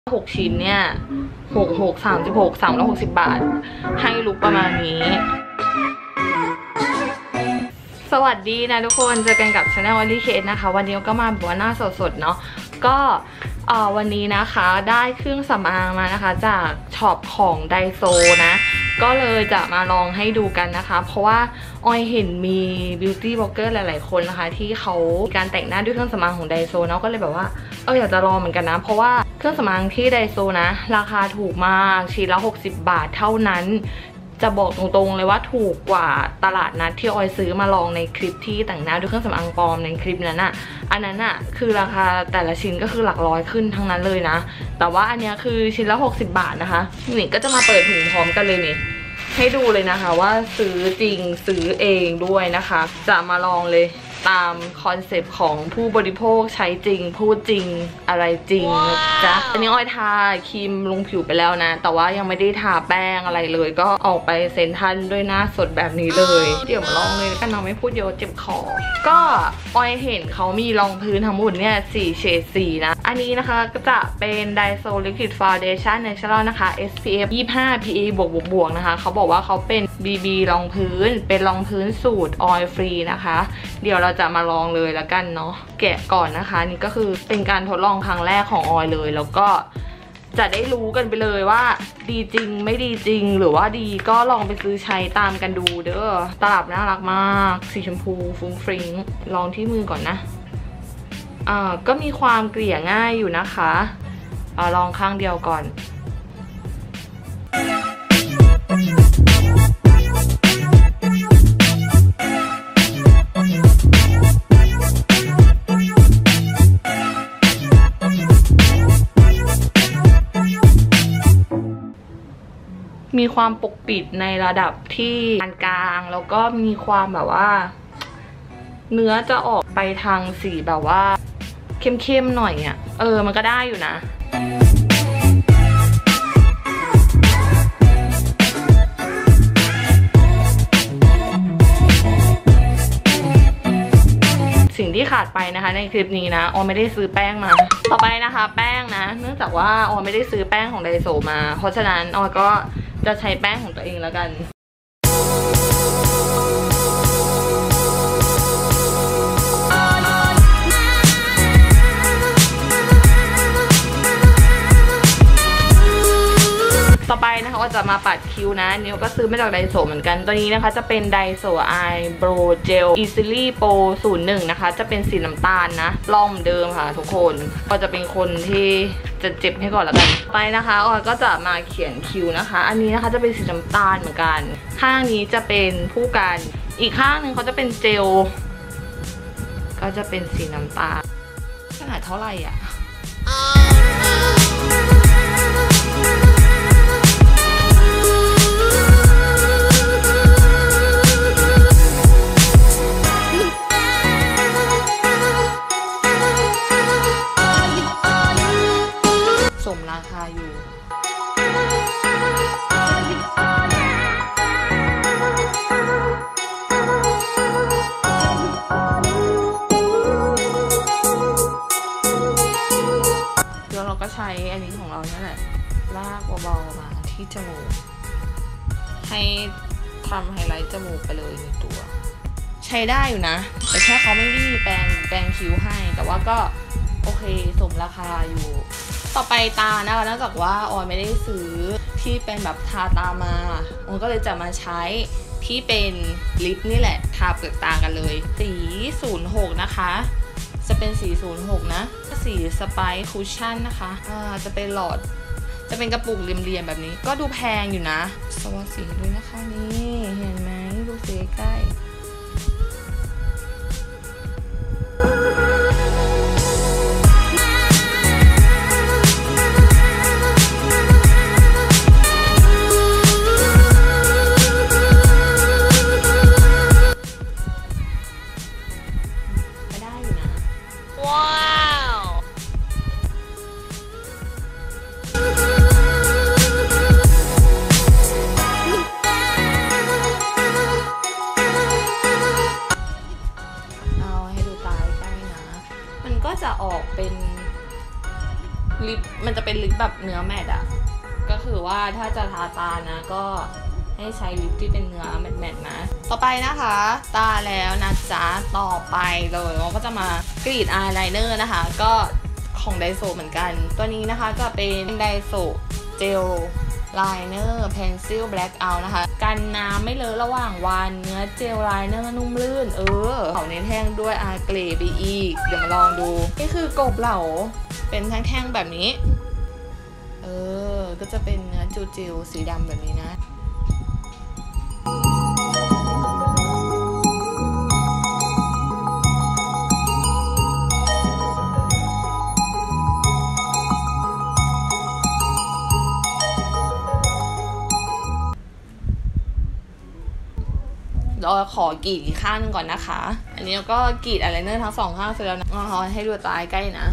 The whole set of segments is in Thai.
6 ชิ้นเนี่ย36 360 บาทให้ลุกประมาณนี้สวัสดีนะทุกคนเจอกันกับ Channel Only Case นะคะวันนี้ก็มาแบบว่าหน้าสดๆเนาะก็วันนี้นะคะได้เครื่องสำอางมานะคะจากช็อปของไดโซนะก็เลยจะมาลองให้ดูกันนะคะเพราะว่าออยเห็นมีบิวตี้บล็อกเกอร์หลายๆคนนะคะที่เขามีการแต่งหน้าด้วยเครื่องสำอางของไดโซเนาะก็เลยแบบว่าอยากจะลองเหมือนกันนะเพราะว่าเครื่องสำอางที่ไดโซนะราคาถูกมากชิ้นละ60 บาทเท่านั้นจะบอกตรงๆเลยว่าถูกกว่าตลาดนัดที่ออยซื้อมาลองในคลิปที่แต่งหน้าด้วยเครื่องสำอางปลอมในคลิปนั้นอะอันนั้นอะคือราคาแต่ละชิ้นก็คือหลักร้อยขึ้นทั้งนั้นเลยนะแต่ว่าอันนี้คือชิ้นละ60 บาทนะคะนี่ก็จะมาเปิดถุงพร้อมกันเลยนี่ให้ดูเลยนะคะว่าซื้อจริงซื้อเองด้วยนะคะจะมาลองเลยตามคอนเซปต์ของผู้บริโภคใช้จริงพูดจริงอะไรจริงนะจ๊ะอันนี้ออยทาครีมลงผิวไปแล้วนะแต่ว่ายังไม่ได้ทาแป้งอะไรเลยก็ออกไปเซ็นทรัลด้วยหน้าสดแบบนี้เลยเดี๋ยวมาลองเลยกันเนาะไม่พูดเยอะเจ็บคอก็ออยเห็นเขามีรองพื้นทั้งหมดเนี่ย4 เฉดสีนะอันนี้นะคะก็จะเป็น Daiso Liquid Foundation Natural นะคะ SPF 25 PA บวกนะคะเขาบอกว่าเขาเป็น BB รองพื้นเป็นรองพื้นสูตร Oil Free นะคะเดี๋ยวเราจะมาลองเลยแล้วกันเนาะแกะก่อนนะคะนี่ก็คือเป็นการทดลองครั้งแรกของออยเลยแล้วก็จะได้รู้กันไปเลยว่าดีจริงไม่ดีจริงหรือว่าดีก็ลองไปซื้อใช้ตามกันดูเด้อตลับน่ารักมากสีชมพูฟุ้งฟริ้งลองที่มือก่อนนะก็มีความเกลี่ยง่ายอยู่นะคะลองข้างเดียวก่อนมีความปกปิดในระดับที่ปานกลางแล้วก็มีความแบบว่าเนื้อจะออกไปทางสีแบบว่าเข้มๆหน่อยอ่ะมันก็ได้อยู่นะสิ่งที่ขาดไปนะคะในคลิปนี้นะออไม่ได้ซื้อแป้งมาต่อไปนะคะแป้งนะเนื่องจากว่าออไม่ได้ซื้อแป้งของไดโซมาเพราะฉะนั้นออก็จะใช้แป้งของตัวเองแล้วกันต่อไปนะคะก็จะมาปัดคิ้วนะนิวก็ซื้อมาจากไดโซเหมือนกันตัวนี้นะคะจะเป็นไดโซไอโบรเจล Easily Pro 01นะคะจะเป็นสีน้ำตาลนะลองเหมือนเดิมค่ะทุกคนก็จะเป็นคนที่จะเจ็บให้ก่อนแล้วกันไปนะคะออยก็จะมาเขียนคิ้วนะคะอันนี้นะคะจะเป็นสีน้ำตาลเหมือนกันข้างนี้จะเป็นผู้กันอีกข้างหนึ่งเขาจะเป็นเจลก็จะเป็นสีน้ำตาลขนาดเท่าไหร่อ่ะสมราคาอยู่แล้วเราก็ใช้อันนี้ของเราเนี่ยแหละลากเบาๆมาที่จมูกให้ทำไฮไลท์จมูกไปเลยในตัวใช้ได้อยู่นะแต่แค่เขาไม่ได้มีแปรงคิ้วให้แต่ว่าก็โอเคสมราคาอยู่ต่อไปตานะคะนอกจากว่าออยไม่ได้ซื้อที่เป็นแบบทาตามาออยก็เลยจะมาใช้ที่เป็นลิปนี่แหละทาเปลือกตากันเลยสี06นะคะจะเป็นสี06นะสีสไปซ์คุชชั่นนะคะจะเป็นหลอดจะเป็นกระปุกเรียมๆแบบนี้ก็ดูแพงอยู่นะสวัสดีด้วยนะคะนี่เห็นไหมดูสีใกล้แบบเนื้อแมตต์อะก็คือว่าถ้าจะทาตานะก็ให้ใช้ลิปที่เป็นเนื้อแมตต์นะต่อไปนะคะตาแล้วนะจ๊ะต่อไปเลยเราก็จะมากรีดอายไลเนอร์นะคะก็ของไดโซเหมือนกันตัวนี้นะคะจะเป็นไดโซเจลไลเนอร์เพนซิลแบล็คเอาท์นะคะกันน้ำไม่เลอะระหว่างวันเนื้อเจลไลเนอร์นุ่มลื่นเขาเน้นแห้งด้วยอาเกรดไปอีกเดี๋ยวมาลองดูนี่คือกบเหลาเป็นแท่งๆแบบนี้ก็จะเป็นเนื้อจิวๆสีดำแบบนี้นะเราขอกรีดอีกข้างนึงก่อนนะคะอันนี้ก็กรีดอายไลเนอร์ทั้งสองข้างเสร็จแล้วนะให้ดูตาใกล้นะ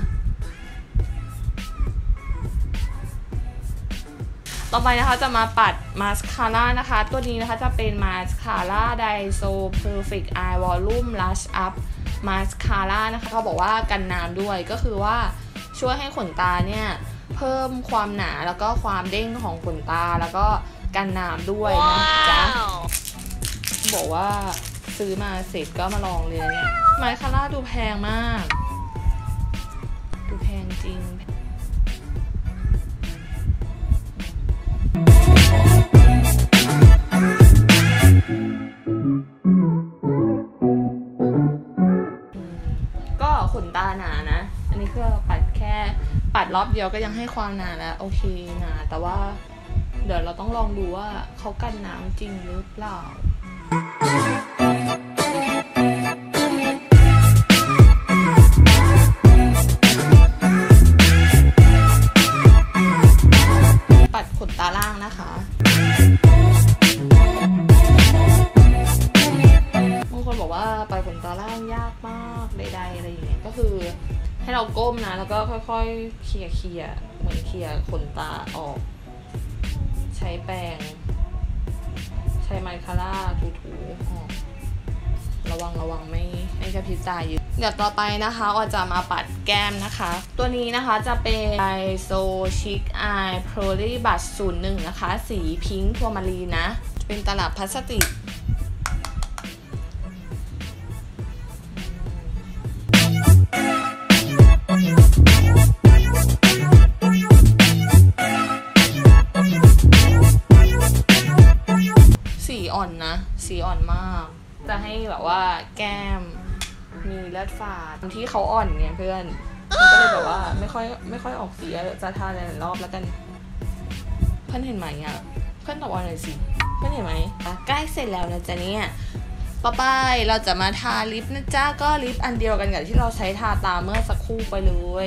ต่อไปนะคะจะมาปัดมาสคาร่านะคะตัวนี้นะคะจะเป็นมาสคาร่าไดโซเพอร์เฟกต์ไอวอลลุ่มลัชอัพมาสคาร่านะคะเขาบอกว่ากันน้ำด้วยก็คือว่าช่วยให้ขนตาเนี่ยเพิ่มความหนาแล้วก็ความเด้งของขนตาแล้วก็กันน้ำด้วยนะจ๊ะบอกว่าซื้อมาเสร็จก็มาลองเลยเนี่ยมาสคาร่าดูแพงมากดูแพงจริงก็ขนตาหนานะอันนี้คือปัดรอบเดียวก็ยังให้ความหนาแล้วโอเคหนาแต่ว่าเดี๋ยวเราต้องลองดูว่าเขากันน้ำจริงหรือเปล่าปัดขนตาล่างนะคะบางคนบอกว่าปัดขนตาล่างยากมากใดๆอะไรอย่างเงี้ยก็คือให้เราก้มนะแล้วก็ค่อยๆเคลียร์เหมือนเคลียร์ขนตาออกใช้แปรงใช้มาสคาร่าถูๆออกระวังไม่ให้กระพริบตาเยอะเดี๋ยวต่อไปนะคะก็จะมาปัดแก้มนะคะตัวนี้นะคะจะเป็นไดโซชิคอายโพลีบัช01นะคะสีพิงค์ทัวร์มารีนนะเป็นตลับพลาสติกสีอ่อนนะสีอ่อนมากจะให้แบบว่าแก้มมีเลือดฝาดที่เขาอ่อนเนี่ยเพื่อนมันก็เลยแบบว่าไม่ค่อยออกสีจะทาหลายรอบแล้วกันเพื่อนเห็นไหมอ่ะเพื่อนตอบว่าหน่อยสิเพื่อนเห็นไหมใกล้เสร็จแล้วนะจ๊ะเนี่ยต่อไปเราจะมาทาลิปนะจ๊ะก็ลิปอันเดียวกันกับที่เราใช้ทาตาเมื่อสักครู่ไปเลย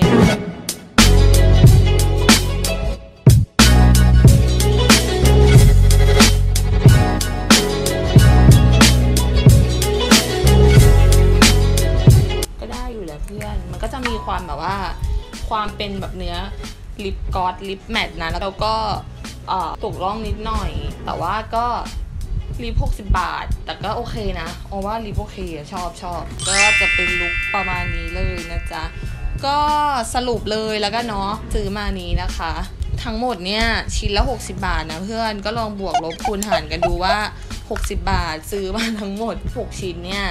มันก็จะมีความแบบว่าความเป็นแบบเนื้อลิปกลอสลิปแมตต์นะแล้วก็ตกร่องนิดหน่อยแต่ว่าก็ลิป60 บาทแต่ก็โอเคนะเอาว่าลิปโอเคชอบก็จะเป็นลุคประมาณนี้เลยนะจ๊ะก็สรุปเลยแล้วก็เนาะซื้อมานี้นะคะทั้งหมดเนี่ยชิ้นละ60 บาทนะเพื่อนก็ลองบวกลบคูณหารกันดูว่า60 บาทซื้อมาทั้งหมด6ชิ้นเนี่ย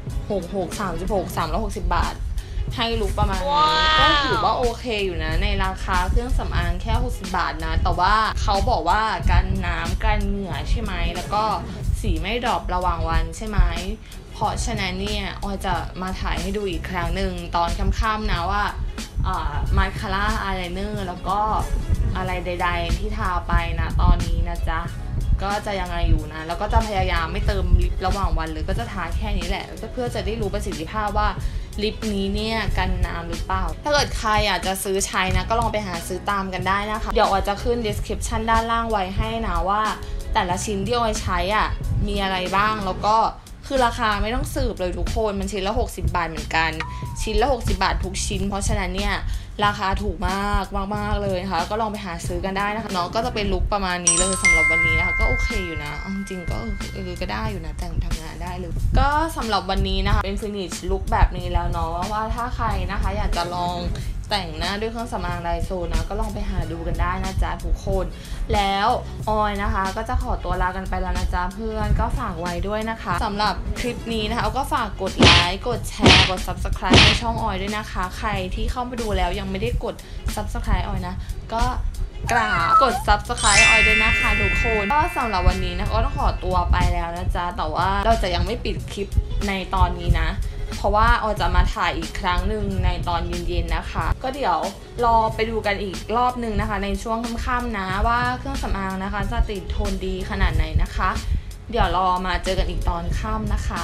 360 บาทให้ลุคประมาณนี้ก็ถือว่าโอเคอยู่นะในราคาเครื่องสำอางแค่60 บาทนะแต่ว่าเขาบอกว่ากันน้ำกันเหงื่อใช่ไหมแล้วก็สีไม่ดรอประหว่างวันใช่ไหมเพราะฉะนั้นเนี่ยออยจะมาถ่ายให้ดูอีกครั้งหนึ่งตอนค่ำๆนะว่ามาสคาร่าอายไลเนอร์แล้วก็อะไรใดๆที่ทาไปนะตอนนี้นะจ๊ะก็จะยังไงอยู่นะแล้วก็จะพยายามไม่เติมลิประหว่างวันเลยก็จะทาแค่นี้แหละเพื่อจะได้รู้ประสิทธิภาพว่าลิปนี้เนี่ยกันน้ำหรือเปล่าถ้าเกิดใครอยากจะซื้อใช้นะก็ลองไปหาซื้อตามกันได้นะคะเดี๋ยวออยจะขึ้น description ด้านล่างไว้ให้นะว่าแต่ละชิ้นที่ออยใช้มีอะไรบ้างแล้วก็คือราคาไม่ต้องสืบเลยทุกคนมันชิ้นละ60 บาทเหมือนกันชิ้นละ60 บาททุกชิ้นเพราะฉะนั้นเนี่ยราคาถูกมากเลยค่ะก็ลองไปหาซื้อกันได้นะคะเนาะก็จะเป็นลุคประมาณนี้เลยสำหรับวันนี้นะคะก็โอเคอยู่นะจริงๆก็ก็ได้อยู่นะแต่งทำงานได้เลยก็สำหรับวันนี้นะคะเป็นฟินิชลุคแบบนี้แล้วเนาะว่าถ้าใครนะคะอยากจะลองแต่งหน้าด้วยเครื่องสำอางไดโซนะก็ลองไปหาดูกันได้นะจ๊ะทุกคนแล้วออยนะคะก็จะขอตัวลากันไปแล้วนะจ๊ะเพื่อนก็ฝากไว้ด้วยนะคะสำหรับคลิปนี้นะคะก็ฝากกดไลค์กดแชร์กด Subscribe ในช่องออยด้วยนะคะใครที่เข้ามาดูแล้วยังไม่ได้กด Subscribe ออยนะก็กราบกด Subscribe ออยด้วยนะคะทุกคนก็สำหรับวันนี้นะก็ต้องขอตัวไปแล้วนะจ๊ะแต่ว่าเราจะยังไม่ปิดคลิปในตอนนี้นะเพราะว่าออยจะมาถ่ายอีกครั้งหนึ่งในตอนเย็นๆนะคะก็เดี๋ยวรอไปดูกันอีกรอบนึงนะคะในช่วงค่ำๆนะว่าเครื่องสำอางนะคะจะติดทนดีขนาดไหนนะคะเดี๋ยวรอมาเจอกันอีกตอนค่ำนะคะ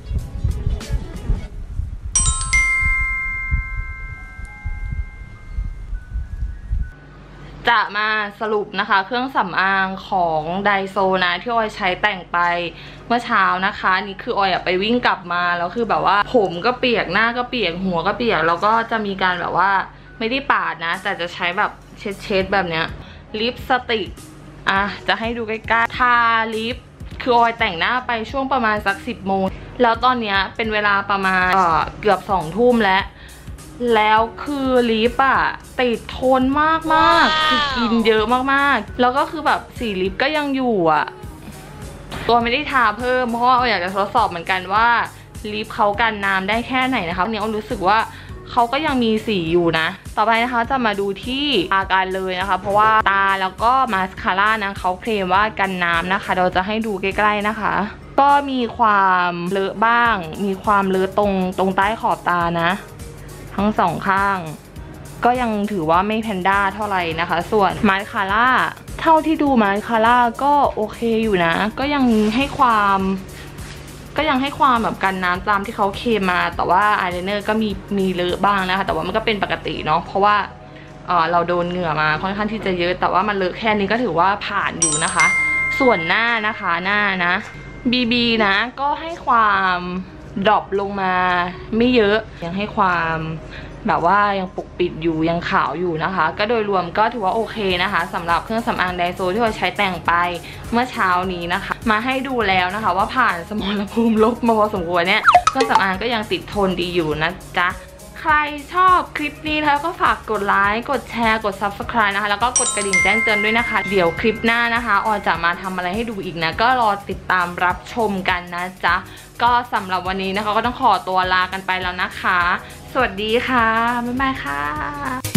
จะมาสรุปนะคะเครื่องสำอางของไดโซนะที่ออยใช้แต่งไปเมื่อเช้านะคะนี่คือออยไปวิ่งกลับมาแล้วคือแบบว่าผมก็เปียกหน้าก็เปียกหัวก็เปียกแล้วก็จะมีการแบบว่าไม่ได้ปาดนะแต่จะใช้แบบเช็ดแบบเนี้ยลิปสติกจะให้ดูใกล้ๆทาลิปคือออยแต่งหน้าไปช่วงประมาณสัก10 โมงแล้วตอนเนี้ยเป็นเวลาประมาณเกือบ2 ทุ่มแล้วคือลิปติดทนมากคือกินเยอะมากๆแล้วก็คือแบบสีลิปก็ยังอยู่ตัวไม่ได้ทาเพิ่มเพราะว่าอยากจะทดสอบเหมือนกันว่าลิปเขากันน้ำได้แค่ไหนนะคะเนี่ยรู้สึกว่าเขาก็ยังมีสีอยู่นะต่อไปนะคะจะมาดูที่ตากันเลยนะคะเพราะว่าตาแล้วก็มาสคาร่านะเขาเคลมว่ากันน้ำนะคะเราจะให้ดูใกล้ๆนะคะก็มีความเลอะบ้างมีความเลอะตรงใต้ขอบตานะทั้งสองข้างก็ยังถือว่าไม่แพนด้าเท่าไหร่นะคะส่วนมาสคาร่าเท่าที่ดูมาสคาร่าก็โอเคอยู่นะก็ยังให้ความแบบกันน้ำตามที่เขาเคลมมาแต่ว่าอายไลเนอร์ก็มีเลอะบ้างนะคะแต่ว่ามันก็เป็นปกติเนาะเพราะว่าเราโดนเหงื่อมาค่อนข้างที่จะเยอะแต่ว่ามันเลอะแค่นี้ก็ถือว่าผ่านอยู่นะคะส่วนหน้านะคะหน้านะBBนะก็ให้ความดรอปลงมาไม่เยอะยังให้ความแบบว่ายังปกปิดอยู่ยังขาวอยู่นะคะก็โดยรวมก็ถือว่าโอเคนะคะสำหรับเครื่องสำอางไดโซที่เราใช้แต่งไปเมื่อเช้านี้นะคะมาให้ดูแล้วนะคะว่าผ่านสมรภูมิลบมาพอสมควรเนี่ยเครื่องสำอางก็ยังติดทนดีอยู่นะจ๊ะใครชอบคลิปนี้แล้วก็ฝากกดไลค์กดแชร์กด Subscribe นะคะแล้วก็กดกระดิ่งแจ้งเตือนด้วยนะคะเดี๋ยวคลิปหน้านะคะออยจะมาทำอะไรให้ดูอีกนะก็รอติดตามรับชมกันนะจ๊ะก็สำหรับวันนี้นะคะก็ต้องขอตัวลากันไปแล้วนะคะสวัสดีค่ะบ๊ายบายค่ะ